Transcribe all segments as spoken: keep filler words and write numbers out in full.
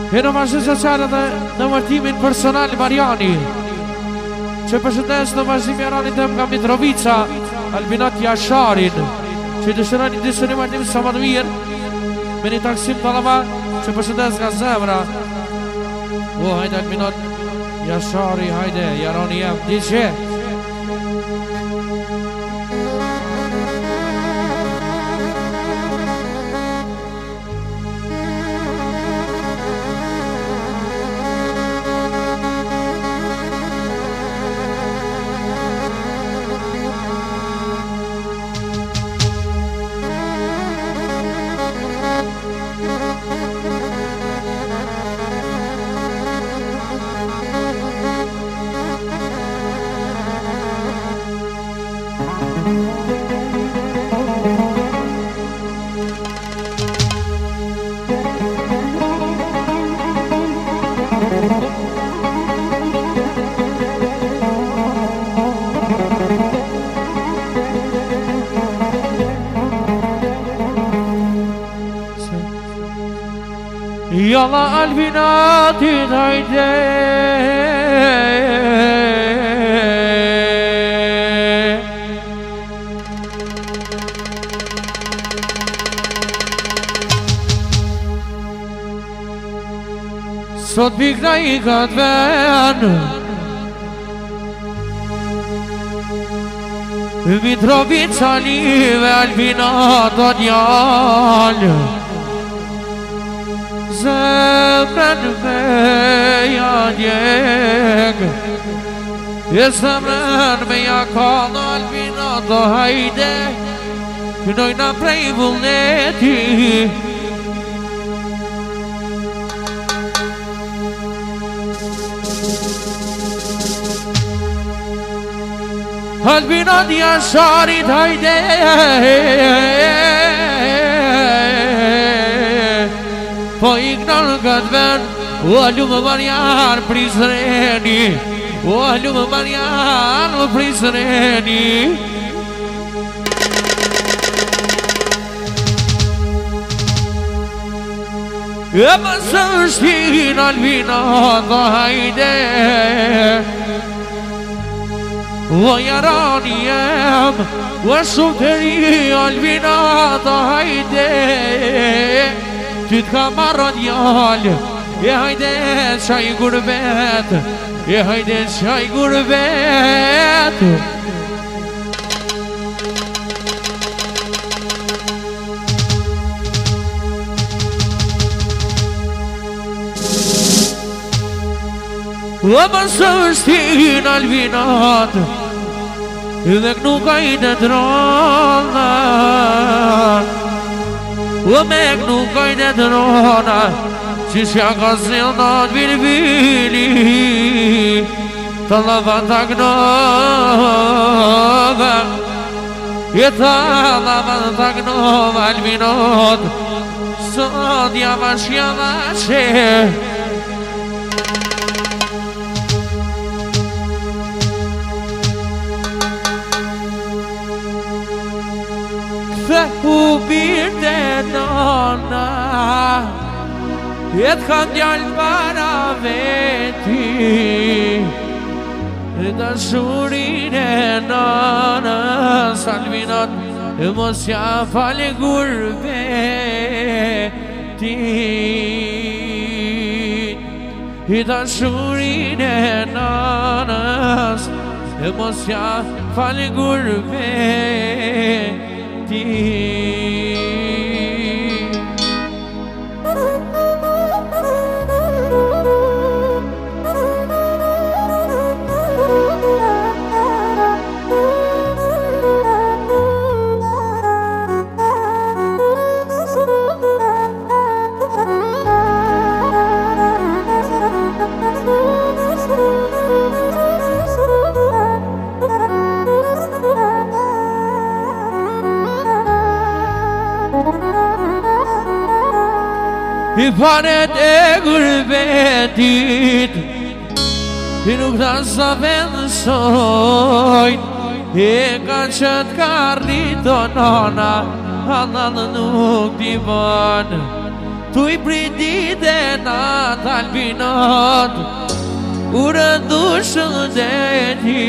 E në vazhdim social dhe në martimin personal Mariani, që përshëndes në vazhdim Jarani tëm nga Mitrovica, Albinat Jasharin, që dëshiron një disë një martim sa më të mirë, me një taksim të lama, që përshëndes nga zemra. O, hajde Albinat Jashari, hajde, Jarani jem, dishe. Yalla Albinati haydi Sot bikna I kat ven Mitrovica live Albinata djal Zemrën me ja djeg E zemrën me ja kall Albinata hajde Kënojna prej vullneti Albinat Jasharit hajde Po ignorë këtë ven O lumë Marian prizreni O lumë Marian prizreni E më së shtin Albinata hajde O Jarani jem O shumë të ri Albinata hajde Ty t'ka marrë djall E hajde qaj gurbet E hajde qaj gurbet O më së shtin Albinat Dhe kënu ka I të drona O me kënu ka I të drona Që shja ka zilë në bilbili Të lëva të gnove E të lëva të gnove Albinat Sot jam ashja vashe U birte nona E t'kan djallë para veti E dashurin e nona Albinat E mos ja fale gurbeti E dashurin e nona E mos ja fale gurbeti I paret e gurbetit I nuk ta sa vendësojnë E ka qëtë ka rrito nona Halal nuk t'i banë Tu i briti dhe nat albinat Ure dushën dhe ti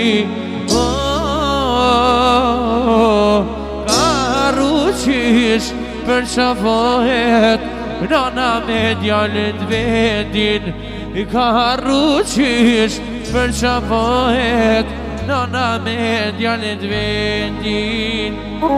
Ka rruqish për qafohet Nana me djallit vendin Ka rruqish për qafohet Nana me djallit vendin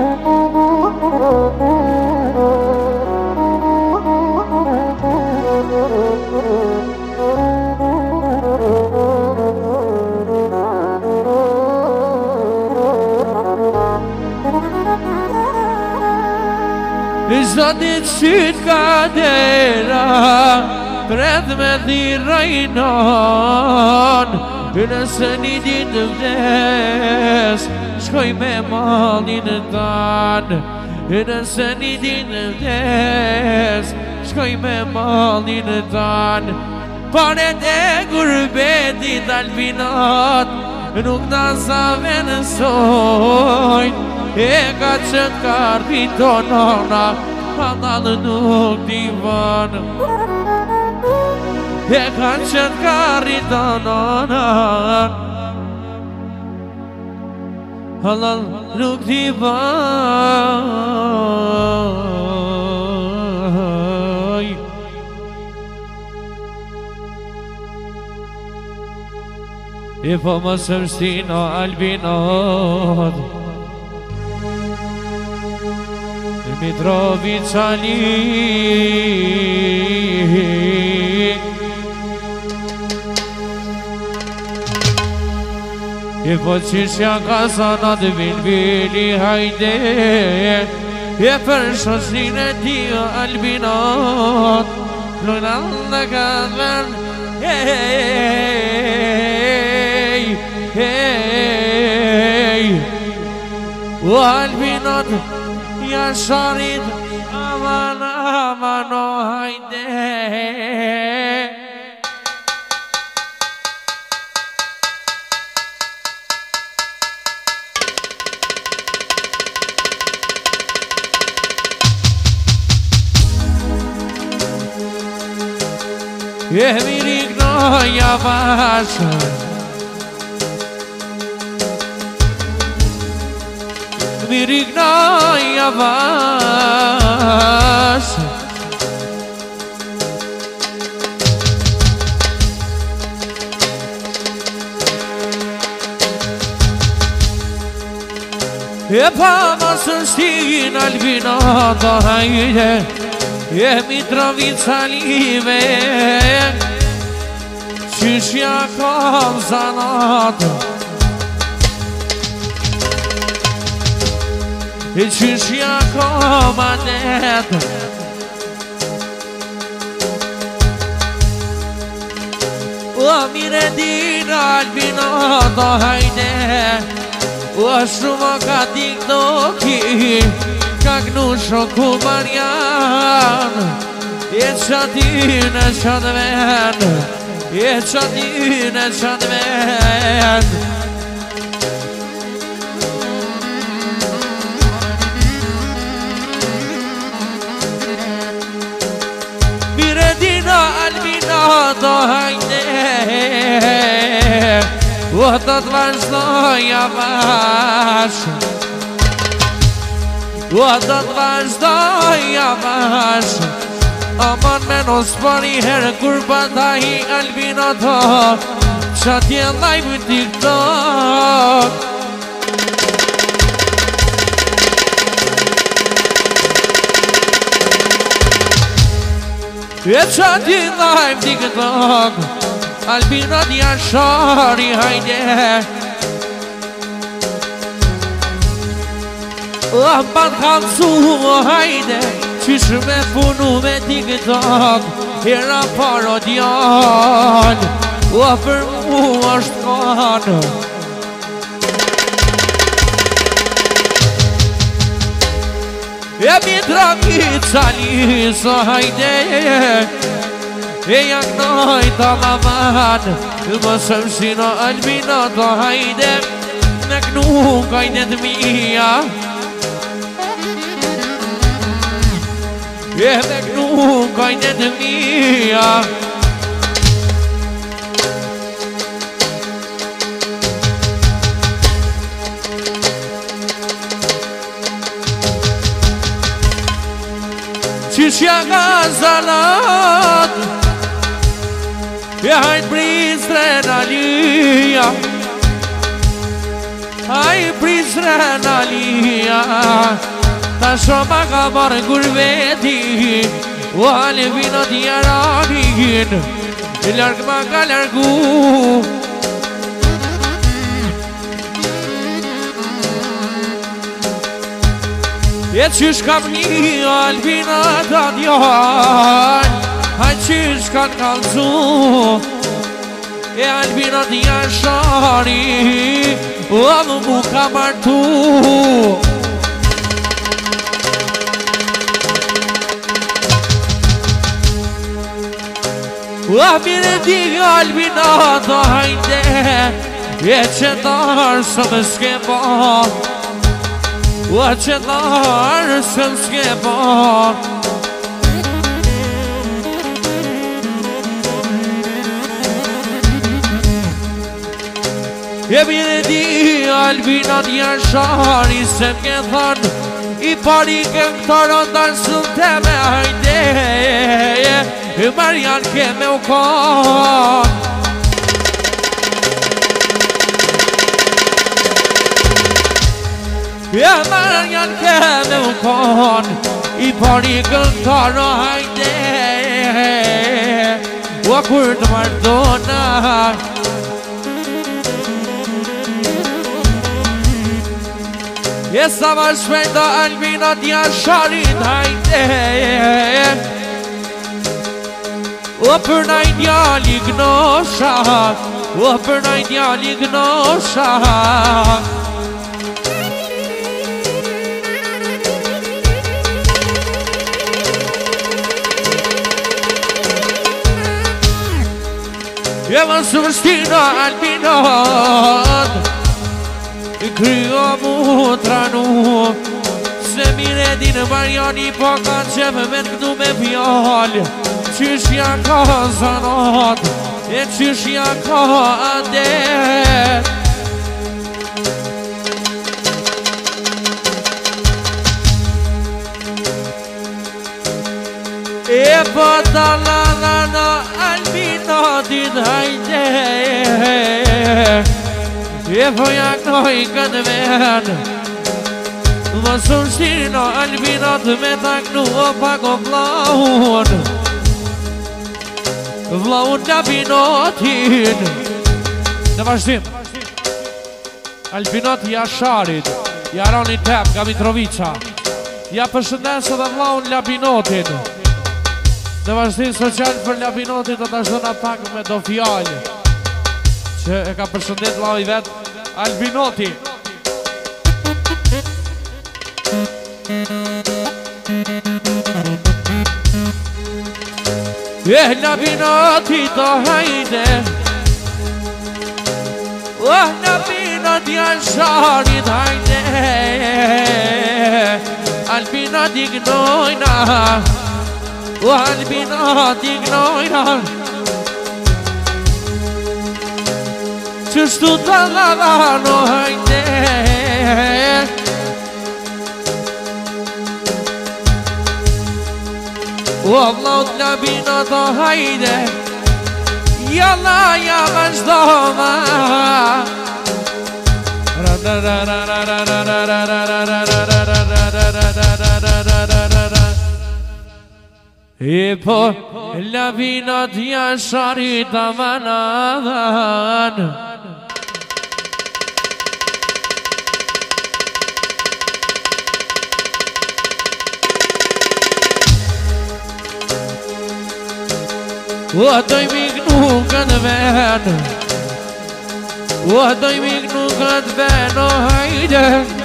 Zotit qyt kadera Pret me thirajnon Nëse një ditë vdes Shkoj me malin tan Nëse një ditë vdes Shkoj me malin tan Paret e gurbetit albinat Nuk na sa venësojnë E ka qëtë karpi tonona Halal nuk divan E ka qëtë karpi tonona Halal nuk divan E po më sërstina albinat Mitrovica lik E po qishja ka sanat vin vili hajde E për shosin e ti albinat Lunan dhe ka dhen Hey, hey O albinat Jasharit aman aman o hajde E mirik no javash Mirik no javash E pa më sërshtin albinata hajde E Mitrovica live Qyshja kom zanat E qyshja kom adet O mire din albinata hajde O shumë ka tiktoki Ka gnu shoku Marian E qatin e qatë ven E qatin e qatë ven Mire dina albinata hajde O të të vazhdoj javash O të të vazhdoj javash Aman me nos pari herë kur bëndaj albinata Qa t'je live në TikTok E qa t'je live në TikTok Albinat Jashari hajde O ban kalsu hajde Qysh me punu me TikTok Hera parodian O për mu është kanë E Mitrovica liso hajde E jaknoj të laman Më sëmshino albinata hajde Me knu kajde të mija E me kënu kajnë të mija Qishja ka zalat E hajt bris renalia Hajt bris renalia Ta shoma ka marrë gurveti O halë vino t'jaranin E largë ma ka largu E qysh kam një albina ta djall Haj qysh kan kalzu E albina t'jashari O më mu ka martu O mire di albina ta hajde E që darë së më s'ke ba O që darë së më s'ke ba E mire di albina t'jashari Se m'ke thonë I pari këngëtaro ndarë së të me hajde E Marian ke me u konë E Marian ke me u konë I pari këngëtaro hajde O kur të mardona E sa ma shpejta albina t'jasharit hajde O për naj djali gnosha O për naj djali gnosha E më së vështina albinat I kryo mu tranu Se mire din Mariani Po kanë qepë me të këtu me pjallë Qyshja ka zanat E qyshja ka adet E po ta la la la albina dit hajde E po jaknoj këtë ven Më sëmë shtirë albina të me taknu O pako vlaun Vlaun nga binotin Në vazhdim Albinot Jasharit Jaroni Tep nga Mitrovica Ja përshëndesë dhe vlaun Labinotin Në vazhdim social për Labinotin Do të shdona pak me do fjallë Që e ka përshëndet vlau i vet Albinoti E Labinoti të hajde O Labinoti Jasharit hajde Albinoti gnojna O Albinoti gnojna Qështu të lavano hajde O vlaut Labina të hajde Jalla ja vazhdoma E po Labina të Jasharit amanan O doj mignu këtë ven O doj mignu këtë ven O hajde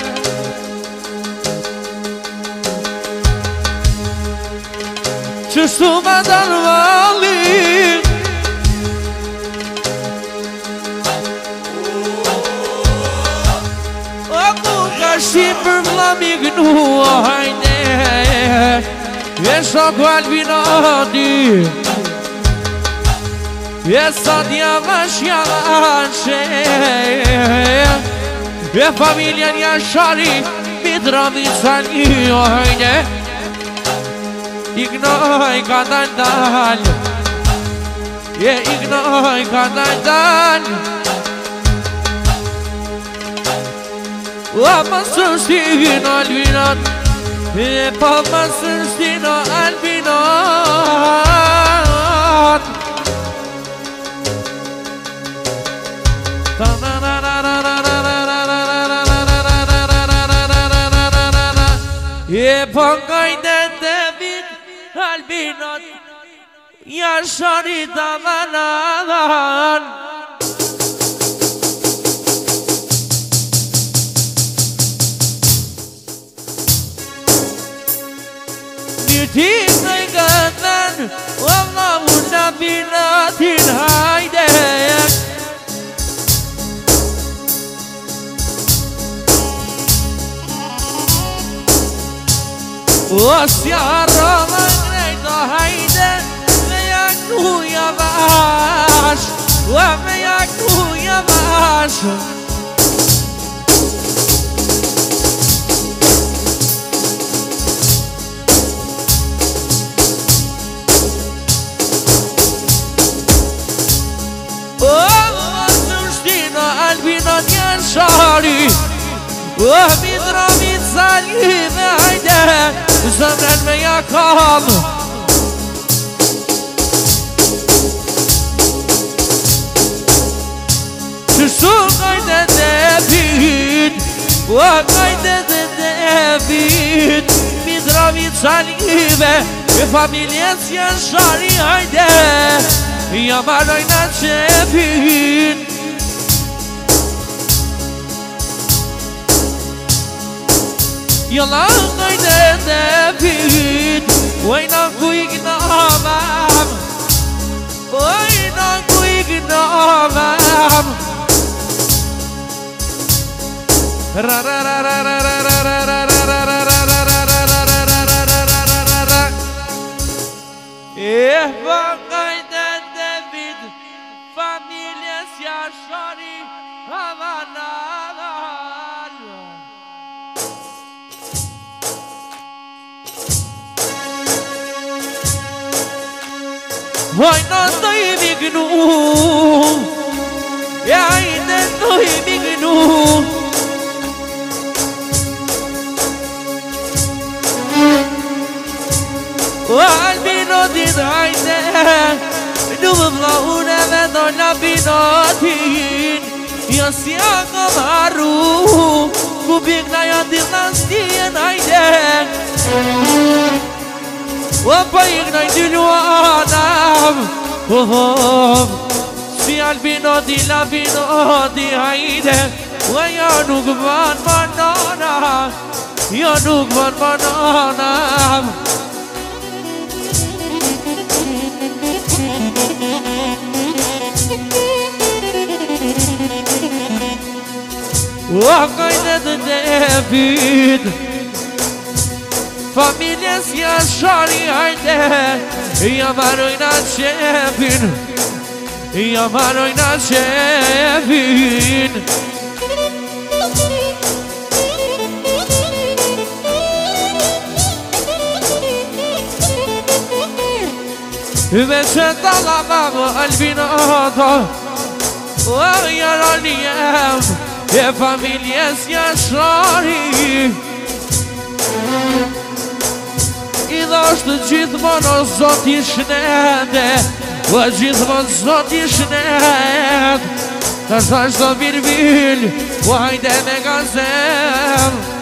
Qështu më dalë vali O mu ka shqip për vla mignu O hajde E shoku Albinati E Sadia Vashjache E familja Jashari Mitrovica një hajde Ignoj ka dal dal E ignoj ka dal dal O më sështin Albinat E pa më sështin Albinat E pa kajde të vit Albinat Jashari të manadan Ti në gëtën Allahu në binatin hajde O si arrova grejto hajde Me jaknu javash O me jaknu javash Albinat Jashari O Mitrovica ljime hajde Zëmren me jakam Qështu kajde debit O kajde debit Mitrovica ljime E familjes Jashari hajde Ja marojna qepit Yalla kayde debit Wayna kuyigna amam Wayna kuyigna amam Ra ra ra ra ra ra ra ra ra ra ra ra ra ra ra ra Eh va kayde debit Familjes Jashari Havanadan Vajna të i mignu E ajde të i mignu O Albinotit ajde Në më vlaune me do në Albinotin Jo si a kom arru Ku bik na janë dit në stien ajde O pa ignoj dy luanam Si Albinoti, Labinoti hajde O ja nuk van banana Ja nuk van banana O kajde të debit Familjes Jashari hajde Ja marojna qepin Ja marojna qepin Me që tala babo Albinata O jara njem E familjes Jashari I dhe është gjithmonë o zot i shnete O gjithmonë zot i shnet Ta shta shto virbil O hajde me gazem